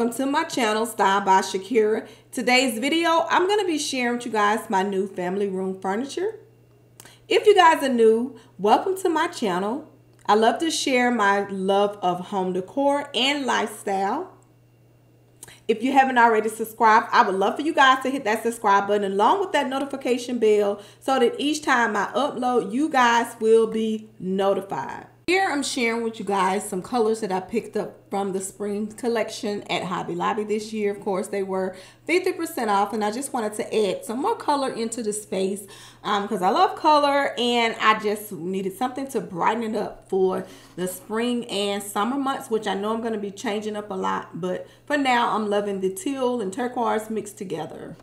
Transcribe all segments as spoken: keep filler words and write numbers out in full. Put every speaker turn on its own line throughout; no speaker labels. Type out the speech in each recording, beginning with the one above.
Welcome to my channel, Style by Shakira. Today's video, I'm going to be sharing with you guys my new family room furniture. If you guys are new, welcome to my channel. I love to share my love of home decor and lifestyle. If you haven't already subscribed, I would love for you guys to hit that subscribe button along with that notification bell so that each time I upload, you guys will be notified. Here I'm sharing with you guys some colors that I picked up from the spring collection at Hobby Lobby this year. Of course, they were fifty percent off, and I just wanted to add some more color into the space because um, I love color, and I just needed something to brighten it up for the spring and summer months, which I know I'm going to be changing up a lot. But for now, I'm loving the teal and turquoise mixed together.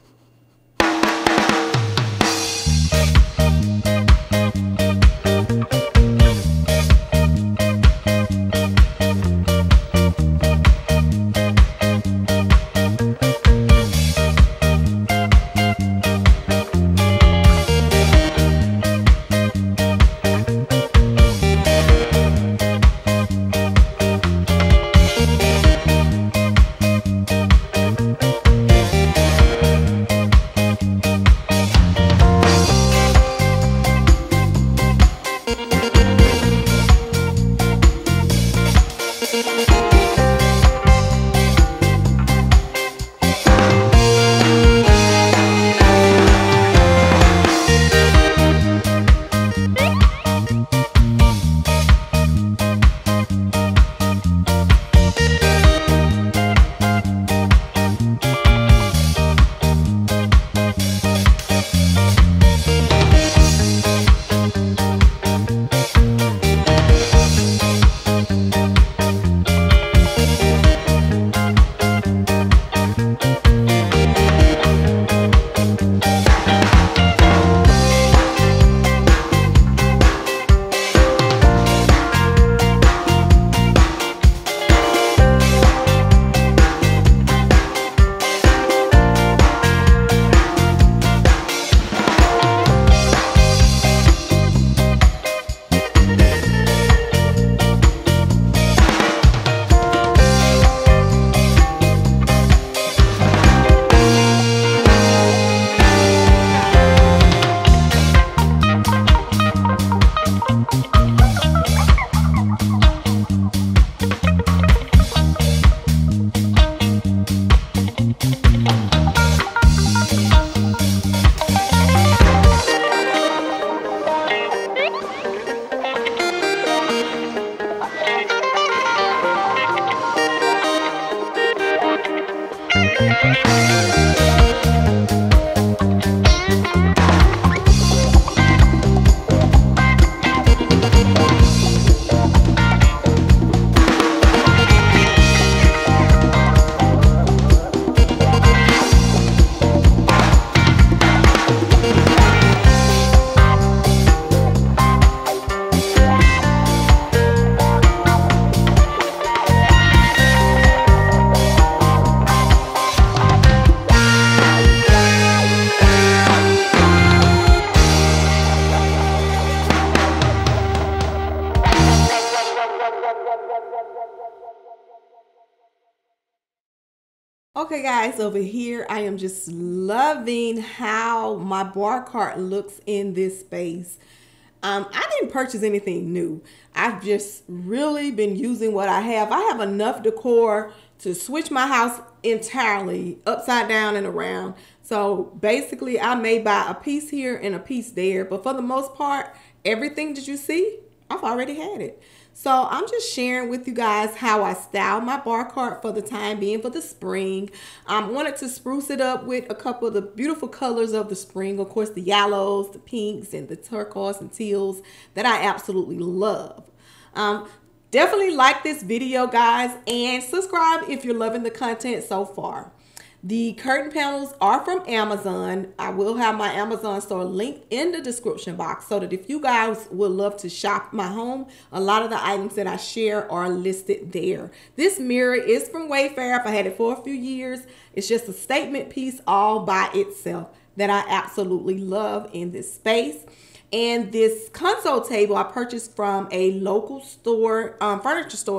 Okay guys, over here I am just loving how my bar cart looks in this space. Um, I didn't purchase anything new. I've just really been using what I have. I have enough decor to switch my house entirely upside down and around. So basically I may buy a piece here and a piece there, but for the most part, everything that you see, I've already had it. So I'm just sharing with you guys how I style my bar cart for the time being for the spring. I um, wanted to spruce it up with a couple of the beautiful colors of the spring. Of course, the yellows, the pinks, and the turquoise and teals that I absolutely love. Um, definitely like this video, guys, and subscribe if you're loving the content so far. The curtain panels are from Amazon. I will have my Amazon store linked in the description box so that if you guys would love to shop my home, a lot of the items that I share are listed there. This mirror is from Wayfair. I've had it for a few years. It's just a statement piece all by itself that I absolutely love in this space. And this console table I purchased from a local store, um, furniture store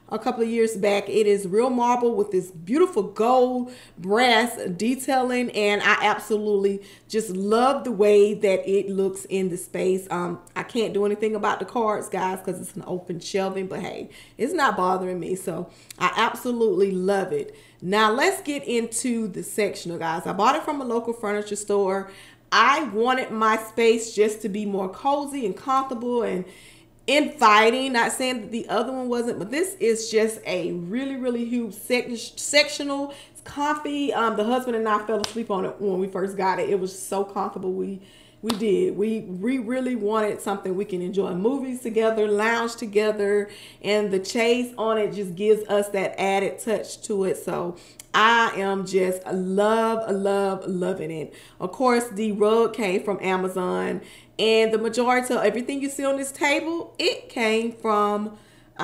a couple of years back. It is real marble with this beautiful gold brass detailing, and I absolutely just love the way that it looks in the space. Um, I can't do anything about the cards, guys, because it's an open shelving, but hey, it's not bothering me. So I absolutely love it. Now let's get into the sectional, guys. I bought it from a local furniture store. I wanted my space just to be more cozy and comfortable and inviting. Not saying that the other one wasn't, but this is just a really, really huge sec sectional. It's comfy. Um, the husband and I fell asleep on it when we first got it. It was so comfortable. We we did. We we really wanted something we can enjoy movies together, lounge together, and the chase on it just gives us that added touch to it. So I am just love, love, loving it. Of course, the rug came from Amazon, and the majority of everything you see on this table, it came from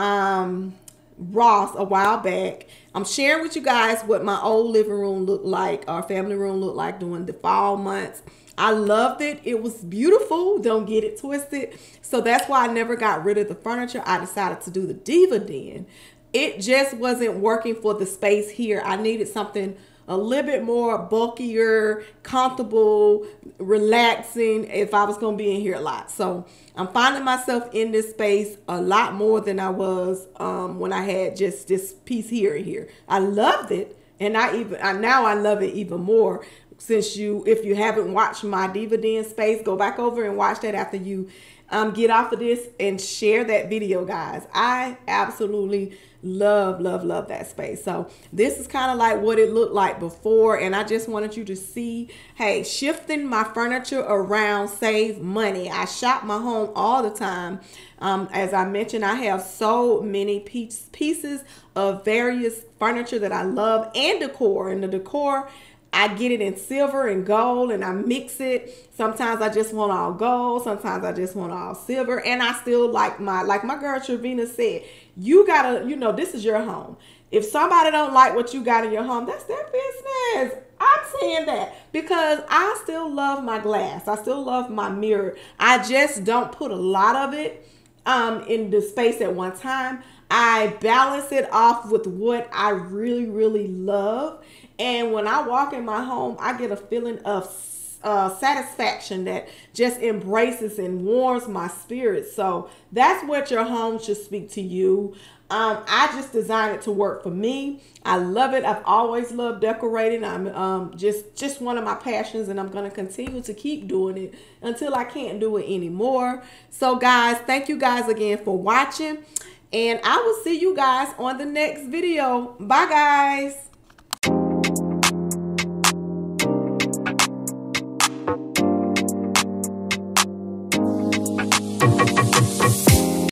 um, Ross a while back. I'm sharing with you guys what my old living room looked like, our family room looked like during the fall months. I loved it. It was beautiful. Don't get it twisted. So that's why I never got rid of the furniture. I decided to do the Diva Den. It just wasn't working for the space here. I needed something a little bit more bulkier, comfortable, relaxing if I was going to be in here a lot. So I'm finding myself in this space a lot more than I was um, when I had just this piece here and here. I loved it. And I even I, now I love it even more. Since you, if you haven't watched my Diva Den space, go back over and watch that after you um, get off of this and share that video, guys. I absolutely love, love, love that space. So this is kind of like what it looked like before. And I just wanted you to see, hey, shifting my furniture around save money. I shop my home all the time. Um, as I mentioned, I have so many piece, pieces of various furniture that I love and decor. And the decor, I get it in silver and gold and I mix it. Sometimes I just want all gold. Sometimes I just want all silver. And I still like my, like my girl Trevina said, you gotta, you know, this is your home. If somebody don't like what you got in your home, that's their business. I'm saying that because I still love my glass. I still love my mirror. I just don't put a lot of it um, in the space at one time. I balance it off with what I really, really love. And when I walk in my home, I get a feeling of uh, satisfaction that just embraces and warms my spirit. So that's what your home should speak to you. Um, I just designed it to work for me. I love it. I've always loved decorating. I'm um, just, just one of my passions, and I'm going to continue to keep doing it until I can't do it anymore. So guys, thank you guys again for watching. And I will see you guys on the next video. Bye, guys.